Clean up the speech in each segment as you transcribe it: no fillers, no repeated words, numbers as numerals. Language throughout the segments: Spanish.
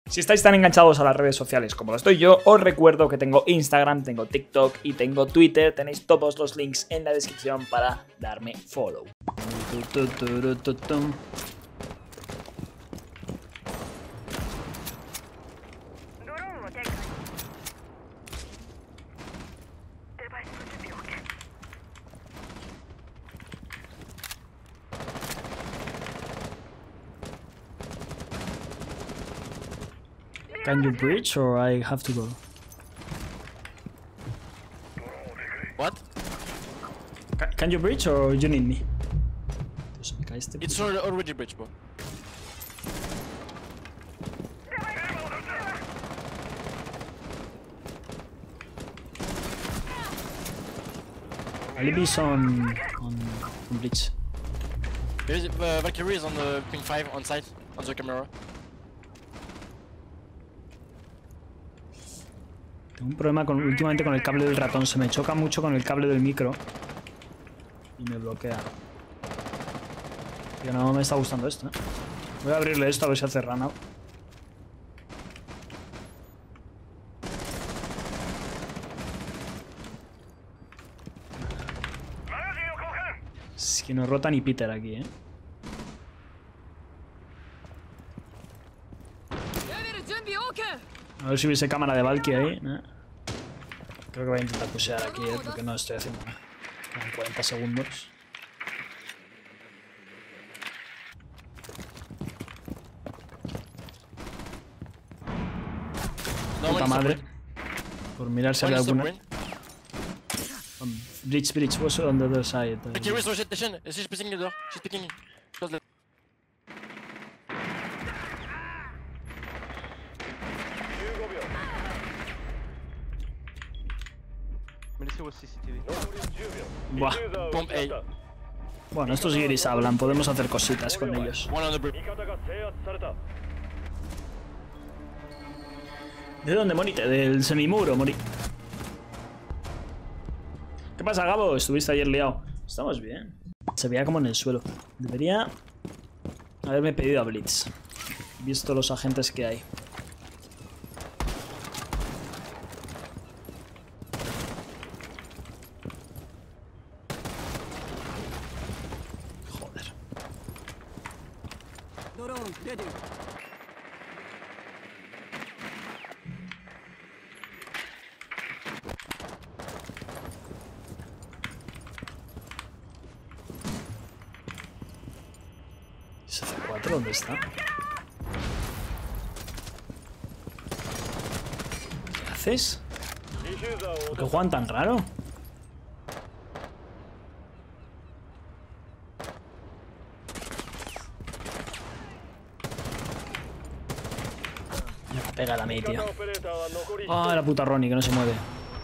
Si estáis tan enganchados a las redes sociales como lo estoy yo, os recuerdo que tengo Instagram, tengo TikTok y tengo Twitter. Tenéis todos los links en la descripción para darme follow. Can you bridge or I have to go? What? Can you bridge or you need me? Dios, me cae este It's puto. already bridge, bro. Alibi's on bridge. There is Valkyrie is on the ping 5 on site on the camera. Tengo un problema últimamente con el cable del ratón. Se me choca mucho con el cable del micro. Y me bloquea. Que no me está gustando esto, ¿eh? Voy a abrirle esto a ver si hace run out. Es que no rota ni Peter aquí, ¿eh? A ver si hubiese cámara de Valky ahí, ¿eh? Creo que voy a intentar pushear aquí, ¿eh? Porque no estoy haciendo nada. Quedan 40 segundos. Puta madre. Por mirar si hay alguna. Bridge, what's on the other side? Valkyrie is rotation. She's picking the door. She's picking. Close the. Buah. Bomb A. Bueno, estos guiris hablan, podemos hacer cositas con ellos. One on the bridge. ¿De dónde moriste? Del semimuro morí. ¿Qué pasa, Gabo? Estuviste ayer liado. Estamos bien. Se veía como en el suelo. Debería haberme pedido a Blitz, visto los agentes que hay. Joder. ¿Ese C4 dónde está? ¿Qué haces? ¿Por qué juegan tan raro? Me pega a mí, tío. Ah, la puta Ronnie, que no se mueve.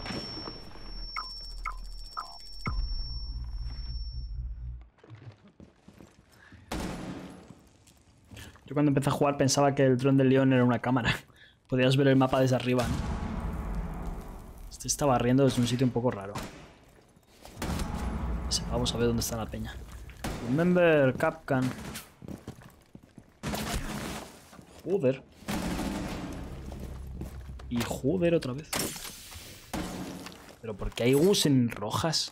Yo cuando empecé a jugar pensaba que el dron del león era una cámara. Podías ver el mapa desde arriba, ¿no? Este está barriendo desde un sitio un poco raro. Vamos a ver dónde está la peña. Remember Capcan. Joder. Y joder otra vez. Pero ¿por qué hay Gus en rojas?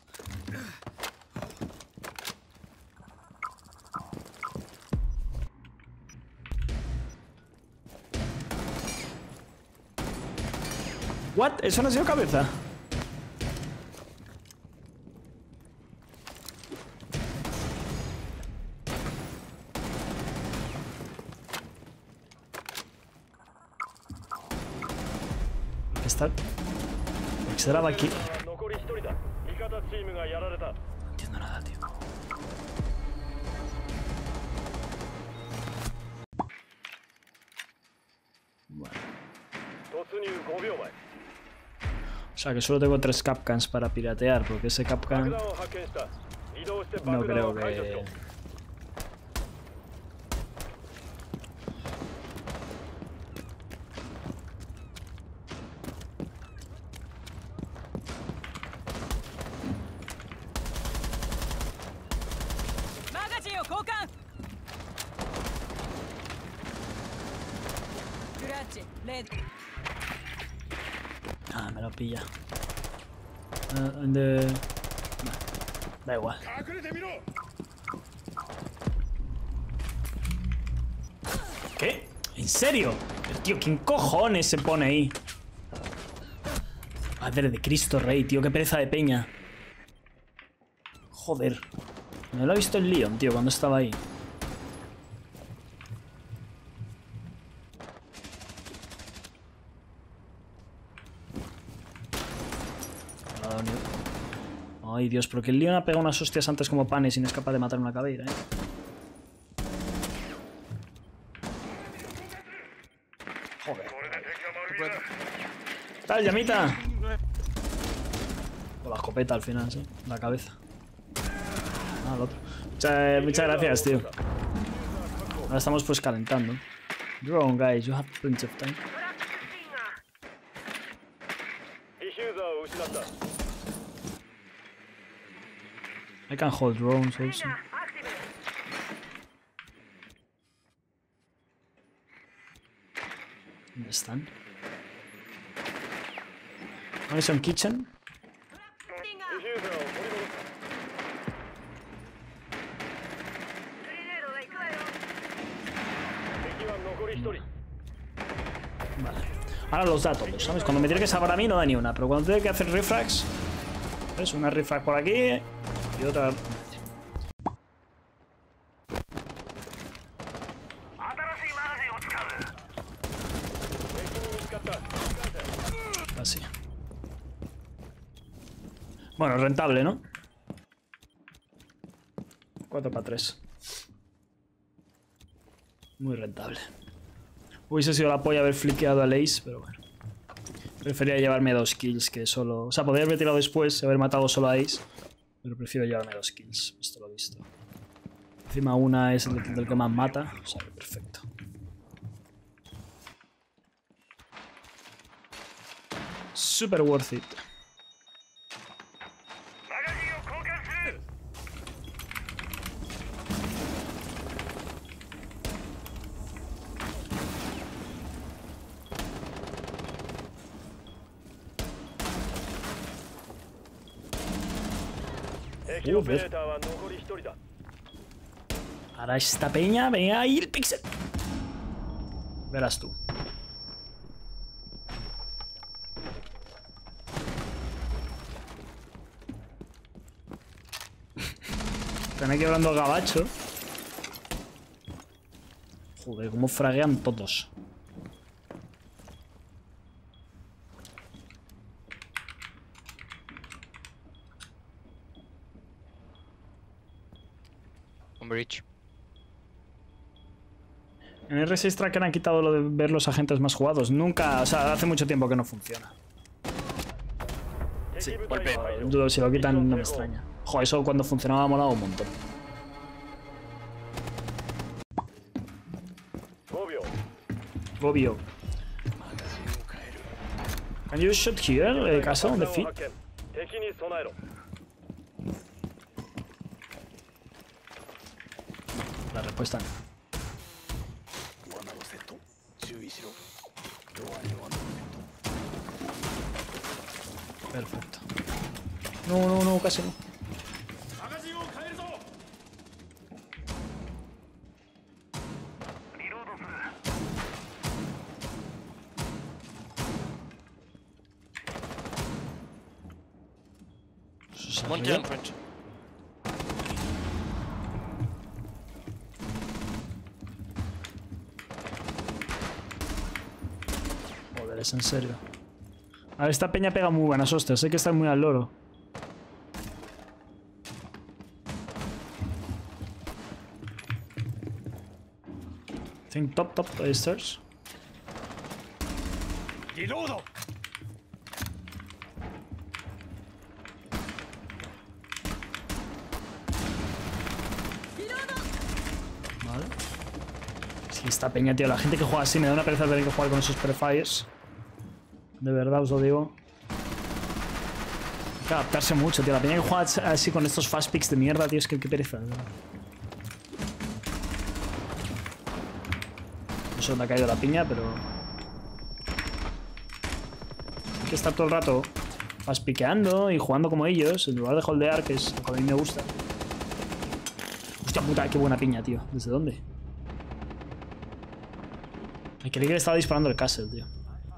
¿What? ¿Eso no ha sido cabeza? ¿Qué está? ¿Por qué será aquí? No entiendo nada, tío. Bueno. O sea que solo tengo 3 Capcans para piratear, porque ese Capcan no creo que... Ah, me lo pilla. Da igual. ¿Qué? ¿En serio? Tío, ¿quién cojones se pone ahí? Madre de Cristo Rey, tío, qué pereza de peña. Joder. No lo he visto el Leon, tío, cuando estaba ahí. Ay, Dios, porque el Leon ha pegado unas hostias antes como panes y no es capaz de matar una caveira, ¿eh? Joder. ¿Tal, llamita? Con la escopeta al final, sí. La cabeza. Ah, el otro. Muchas gracias, tío. Ahora estamos pues calentando. Drone, guys, you have plenty of time. I can hold drones also. ¿Dónde están? Madison Kitchen. Vale. Ahora los da todos, ¿sabes? Cuando me tiene que salvar a mí no da ni una, pero cuando tiene que hacer refrags, ¿ves? Una refrag por aquí y otra. Así. Bueno, rentable, ¿no? 4 para 3. Muy rentable. Hubiese sido la polla haber fliqueado al Ace, pero bueno. Prefería llevarme 2 kills que solo... O sea, podría haber tirado después y haber matado solo a Ace. Pero prefiero llevarme 2 kills. Esto lo he visto. Encima una es el del que más mata. O sea, perfecto. Super worth it. Ahora esta peña, venga ahí el pixel. Verás tú. Están aquí hablando al gabacho. Joder, cómo fraguean todos. Bridge. En R6 Tracker han quitado lo de ver los agentes más jugados. Nunca, o sea, hace mucho tiempo que no funciona. Sí, dudo si lo quitan no me extraña. Joder, eso cuando funcionaba molaba un montón. Obvio. Can you shoot here, Castle, on the feet? La respuesta no. Perfecto. No, casi no. One kill in French. Joder, es en serio. A ver, esta peña pega muy buenas hostias, hay que estar muy al loro. Think top stairs. Vale. Sí, esta peña, tío, la gente que juega así me da una pereza tener que jugar con esos prefires. De verdad os lo digo. Hay que adaptarse mucho, tío. La peña que juega así con estos fast picks de mierda, tío, es que qué pereza. Eso me ha caído la piña, pero... Hay que estar todo el rato paspiqueando y jugando como ellos, en lugar de holdear, que es lo que a mí me gusta. Hostia puta, qué buena piña, tío. ¿Desde dónde? Ay, creí que le estaba disparando el castle, tío.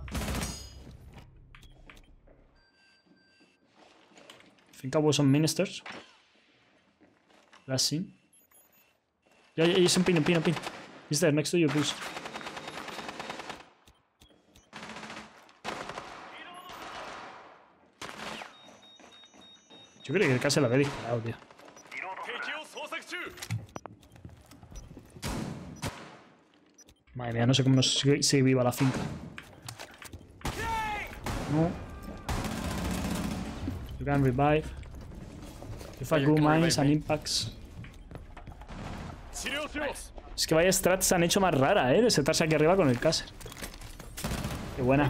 I think I was on ministers. Last scene. Yeah, he's on pin. He's there, next to you, Bruce. Yo creo que el castle lo había disparado, tío. Madre mía, no sé cómo sigue viva la finca. No. You can revive. If I grew mines and impacts. Es que vaya strats se han hecho más rara, de sentarse aquí arriba con el caser. Qué buena.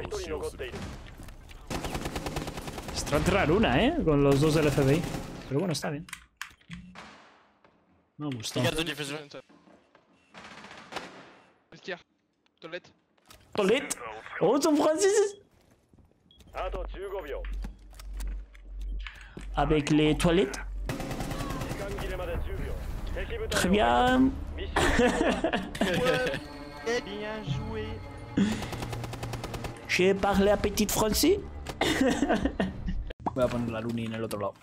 Strat raruna, con los dos del FBI. Pero bueno, está bien. Me ha gustado. Toilette. Oh, son franceses. Avec les toilettes. Très bien. Bien joué. Je parle à petit français. Voy a poner la Luni en el otro lado.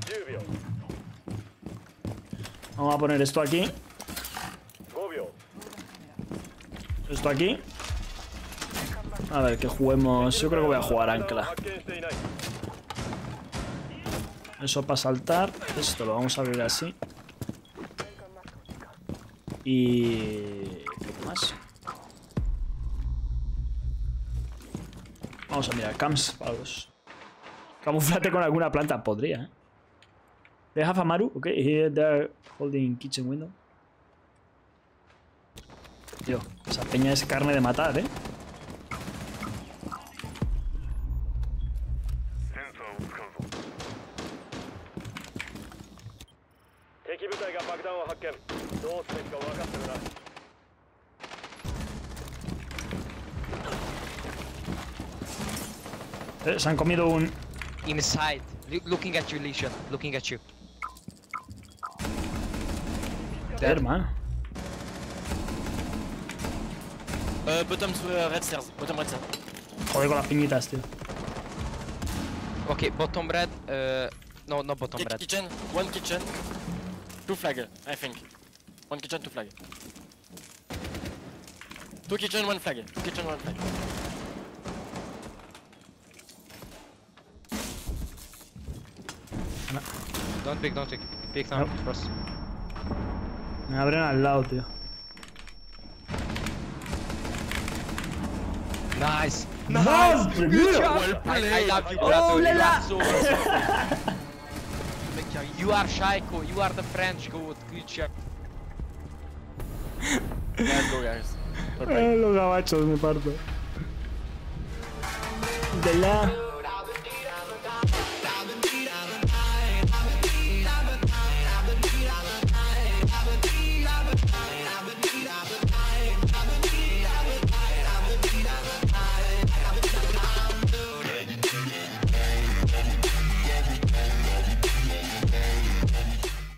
Vamos a poner esto aquí. Esto aquí. A ver, que juguemos. Yo creo que voy a jugar ancla. Eso para saltar. Esto lo vamos a abrir así. Y... ¿qué más? Vamos a mirar camps para los... Camuflate con alguna planta. Podría, They have Amaru. Ok, here they're holding kitchen window. Tío, esa peña es carne de matar, Se han comido un... Inside. Looking at you, Lesion. Looking at you. Hermano. Bottom red stairs. Bottom red stairs. Joder con las piñitas, tío. Okay, bottom red. No, not bottom red. Kitchen. One kitchen. Two flag, I think. One kitchen, two flag. Two kitchen, one flag. Two kitchen, one flag. Don't pick, don't pick. Pick now, first. Me abren al lado, tío. Nice! ¡Vamos! Good job! I love you, brother. Oh, You la. are so awesome. You are Shaiko, you are the French goat. Good job. Let's go, guys. Los gabachos me parto. De la.